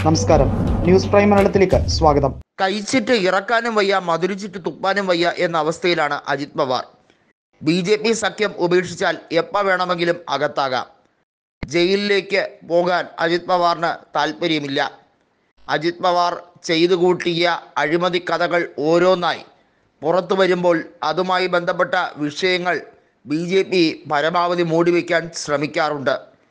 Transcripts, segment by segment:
നമസ്കാരം, news prime മലയാളത്തിലേക്ക് സ്വാഗതം. കഴിച്ചിട്ട് ഇറക്കാനും വയ്യ, മധുരിച്ചിട്ട് തുപ്പാനും വയ്യ എന്ന അവസ്ഥയിലാണ് അജിത് പവാർ. BJP സഖ്യം ഉപേക്ഷിച്ചാൽ എപ്പോൾ വേണമെങ്കിലും അകത്താകാം. ജയിലിലേക്ക് പോകാൻ അജിത് പവാറിന് താല്പര്യമില്ല. അജിത് പവാർ ചെയ്തു കൂട്ടിയ അഴിമതി കഥകൾ ഓരോന്നായി പുറത്തു വരുമ്പോൾ അതുമായി ബന്ധപ്പെട്ട വിഷയങ്ങൾ BJP പരമാവധി മൂടിവെക്കാൻ ശ്രമിക്കാറുണ്ട്.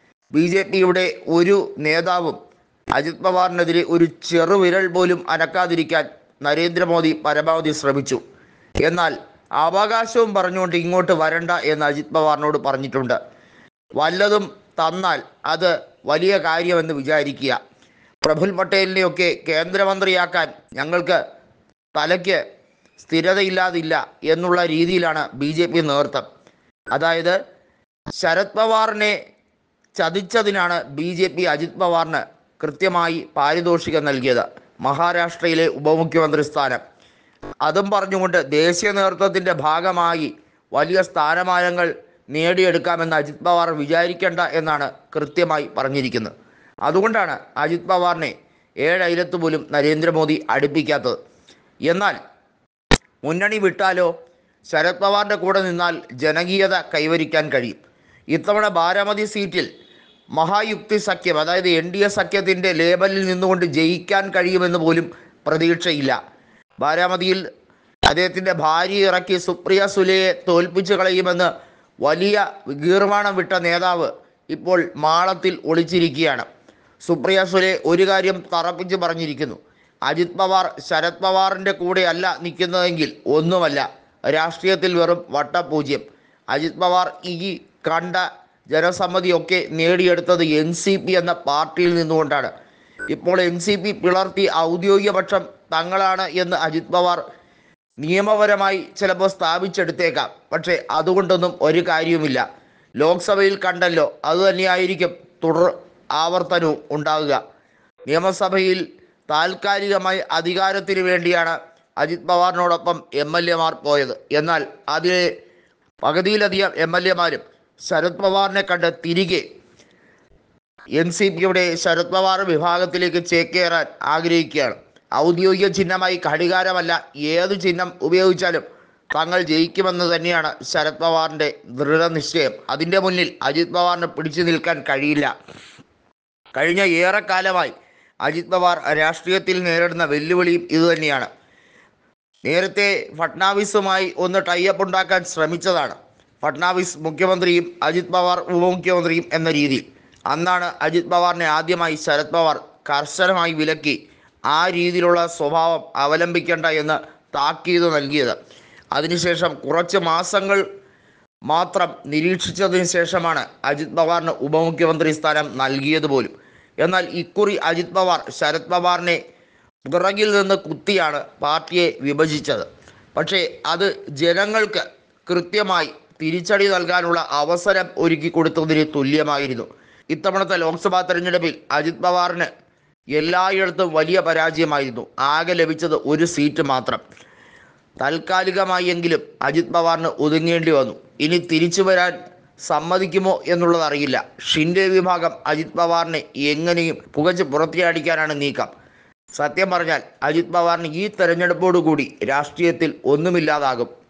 BJPയുടെ ഒരു നേതാവും അജിത് പവാറിനെതിരെ ഒരു ചെറുവിരൽ പോലും അനക്കാതിരിക്കാൻ നരേന്ദ്രമോദി പരമാവധി ശ്രമിച്ചു. എന്നാൽ അവകാശവും പറഞ്ഞുകൊണ്ട് ഇങ്ങോട്ട് വരണ്ട എന്ന് അജിത് പവാറിനോട് പറഞ്ഞിട്ടുണ്ട്. വല്ലതും തന്നാൽ അത് വലിയ കാര്യമെന്ന് വിചാരിക്കുക. പ്രഫുൽ പട്ടേലിനെയൊക്കെ കേന്ദ്രമന്ത്രിയാക്കാൻ ഞങ്ങൾക്ക് തലയ്ക്ക് സ്ഥിരതയില്ലാതില്ല എന്നുള്ള രീതിയിലാണ് BJP നേതൃത്വം. അതായത് ശരത് പവാറിനെ ചതിച്ചതിനാണ് BJP അജിത് പവാറിന് കൃത്യമായി പാരിതോഷികം നൽകിയത്. മഹാരാഷ്ട്രയിലെ ഉപമുഖ്യമന്ത്രി സ്ഥാനം, അതും പറഞ്ഞുകൊണ്ട് ദേശീയ നേതൃത്വത്തിൻ്റെ ഭാഗമായി വലിയ സ്ഥാനമാനങ്ങൾ നേടിയെടുക്കാമെന്ന് അജിത് പവാർ വിചാരിക്കേണ്ട എന്നാണ് കൃത്യമായി പറഞ്ഞിരിക്കുന്നത്. അതുകൊണ്ടാണ് അജിത് പവാറിനെ 7 അയലത്ത് പോലും നരേന്ദ്രമോദി അടുപ്പിക്കാത്തത്. എന്നാൽ മുന്നണി വിട്ടാലോ, ശരത് പവാറിൻ്റെ കൂടെ നിന്നാൽ ജനകീയത കൈവരിക്കാൻ കഴിയും. ഇത്തവണ ബാരാമതി സീറ്റിൽ മഹായുക്തി സഖ്യം, അതായത് NDA സഖ്യത്തിൻ്റെ ലേബലിൽ നിന്നുകൊണ്ട് ജയിക്കാൻ കഴിയുമെന്ന് പോലും പ്രതീക്ഷയില്ല. ബാരാമതിയിൽ അദ്ദേഹത്തിൻ്റെ ഭാര്യ ഇറക്കി സുപ്രിയ സുലെയെ തോൽപ്പിച്ച് കളയുമെന്ന് വലിയ ഗീർവാണം വിട്ട നേതാവ് ഇപ്പോൾ മാളത്തിൽ ഒളിച്ചിരിക്കുകയാണ്. സുപ്രിയ സുലെ ഒരു കാര്യം തറപ്പിച്ച് പറഞ്ഞിരിക്കുന്നു: അജിത് പവാർ ശരത് പവാറിൻ്റെ കൂടെ അല്ല നിൽക്കുന്നതെങ്കിൽ ഒന്നുമല്ല, രാഷ്ട്രീയത്തിൽ വെറും വട്ടപൂജ്യം. അജിത് പവാർ ഈ കണ്ട ജനസമ്മതിയൊക്കെ നേടിയെടുത്തത് NCP എന്ന പാർട്ടിയിൽ നിന്നുകൊണ്ടാണ്. ഇപ്പോൾ NCP പിളർത്തി ഔദ്യോഗിക പക്ഷം തങ്ങളാണ് എന്ന് അജിത് പവാർ നിയമപരമായി ചിലപ്പോൾ സ്ഥാപിച്ചെടുത്തേക്കാം. പക്ഷേ അതുകൊണ്ടൊന്നും ഒരു കാര്യവുമില്ല. ലോക്സഭയിൽ കണ്ടല്ലോ, അതുതന്നെയായിരിക്കും തുടർ ആവർത്തനവും ഉണ്ടാകുക. നിയമസഭയിൽ താൽക്കാലികമായി അധികാരത്തിന് വേണ്ടിയാണ് അജിത് പവാറിനോടൊപ്പം MLA മാർ പോയത്. എന്നാൽ അതിലെ പകുതിയിലധികം MLA മാരും ശരത് പവാറിനെ കണ്ട് തിരികെ NCPയുടെ ശരത് പവാർ വിഭാഗത്തിലേക്ക് ചേക്കേറാൻ ആഗ്രഹിക്കുകയാണ്. ഔദ്യോഗിക ചിഹ്നമായി ഘടികാരമല്ല, ഏത് ചിഹ്നം ഉപയോഗിച്ചാലും തങ്ങൾ ജയിക്കുമെന്ന് തന്നെയാണ് ശരത് പവാറിൻ്റെ ദൃഢനിശ്ചയം. അതിൻ്റെ മുന്നിൽ അജിത് പവാറിന് പിടിച്ചു നിൽക്കാൻ കഴിയില്ല. കഴിഞ്ഞ ഏറെക്കാലമായി അജിത് പവാർ രാഷ്ട്രീയത്തിൽ നേരിടുന്ന വെല്ലുവിളിയും ഇതുതന്നെയാണ്. നേരത്തെ ഫട്നാവിസുമായി ഒന്ന് ടൈപ്പ് ഉണ്ടാക്കാൻ ശ്രമിച്ചതാണ്. ഫട്നാവിസ് മുഖ്യമന്ത്രിയും അജിത് പവാർ ഉപമുഖ്യമന്ത്രിയും എന്ന രീതിയിൽ. അന്നാണ് അജിത് പവാറിനെ ആദ്യമായി ശരത് പവാർ കർശനമായി വിലക്കി ആ രീതിയിലുള്ള സ്വഭാവം അവലംബിക്കേണ്ട എന്ന് താക്കീത് നൽകിയത്. അതിനുശേഷം കുറച്ച് മാസങ്ങൾ മാത്രം നിരീക്ഷിച്ചതിന് ശേഷമാണ് അജിത് പവാറിന് ഉപമുഖ്യമന്ത്രി സ്ഥാനം നൽകിയത് പോലും. എന്നാൽ ഇക്കുറി അജിത് പവാർ ശരത് പവാറിനെ പിറകിൽ നിന്ന് കുത്തിയാണ് പാർട്ടിയെ വിഭജിച്ചത്. പക്ഷേ അത് ജനങ്ങൾക്ക് കൃത്യമായി തിരിച്ചടി നൽകാനുള്ള അവസരം ഒരുക്കി കൊടുത്തതിന് തുല്യമായിരുന്നു. ഇത്തവണത്തെ ലോക്സഭാ തെരഞ്ഞെടുപ്പിൽ അജിത് പവാറിന് എല്ലായിടത്തും വലിയ പരാജയമായിരുന്നു. ആകെ ലഭിച്ചത് ഒരു സീറ്റ് മാത്രം. താൽക്കാലികമായെങ്കിലും അജിത് പവാറിന് ഒതുങ്ങേണ്ടി വന്നു. ഇനി തിരിച്ചു വരാൻ സമ്മതിക്കുമോ എന്നുള്ളത് അറിയില്ല. ഷിൻഡെ വിഭാഗം അജിത് പവാറിനെ എങ്ങനെയും പുകച്ച് പുറത്തിയടിക്കാനാണ് നീക്കം. സത്യം പറഞ്ഞാൽ അജിത് പവാറിന് ഈ തെരഞ്ഞെടുപ്പോടുകൂടി രാഷ്ട്രീയത്തിൽ ഒന്നുമില്ലാതാകും.